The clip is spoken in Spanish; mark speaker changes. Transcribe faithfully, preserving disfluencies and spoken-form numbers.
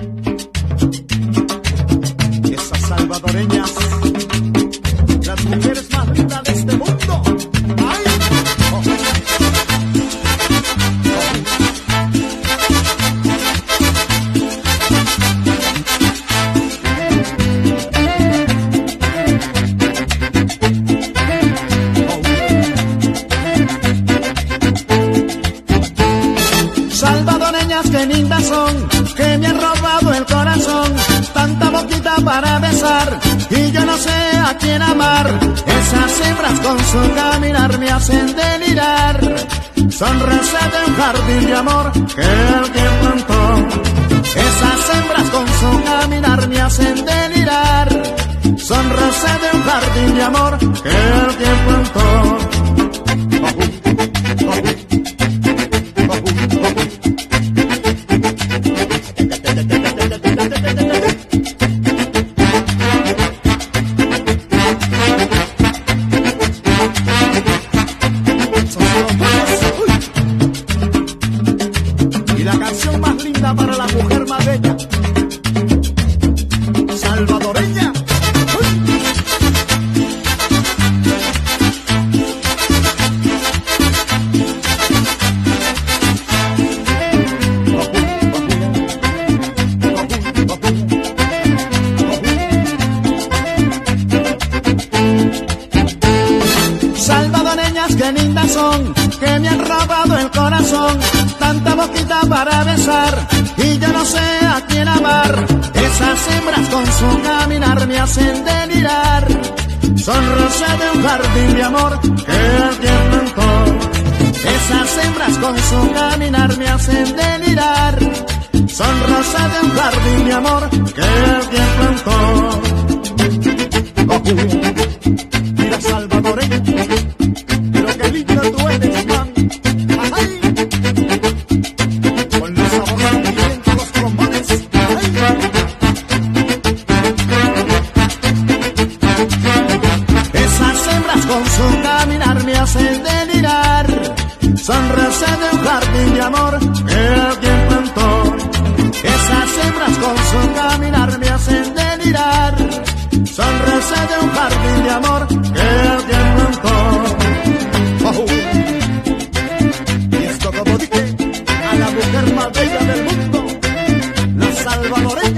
Speaker 1: Esas salvadoreñas, las mujeres más lindas de este mundo. ¡Ay! Oh. Salvadoreñas que lindas son, que me han robado el corazón, tanta boquita para besar, y yo no sé a quién amar. Esas hembras con su caminar me hacen delirar, son rosas de un jardín de amor que el tiempo plantó. Esas hembras con su caminar me hacen delirar, son rosas de un jardín de amor que el tiempo plantó. Y la canción más linda para la mujer más bella, salvadoreña. Salvadoreñas que lindas son, que me han robado el corazón, tanta boquita para besar, y yo no sé a quién amar. Esas hembras con su caminar me hacen delirar, son rosas de un jardín de amor que el tiempo plantó. Esas hembras con su caminar me hacen delirar, son rosas de un jardín de amor que el tiempo plantó. Oh, mira salvadoreña, pero qué linda tú eres, man. Ay, con los sabores que vienen con los trombones. Ay. Esas hembras con su caminar me hacen delirar, son rosas de un jardín de amor que el tiempo plantó. Esas hembras con su caminar me hacen delirar, son rosas de un jardín de amor que el tiempo plantó. Oh. Y esto como dije, a la mujer más bella del mundo, la salvadoreña.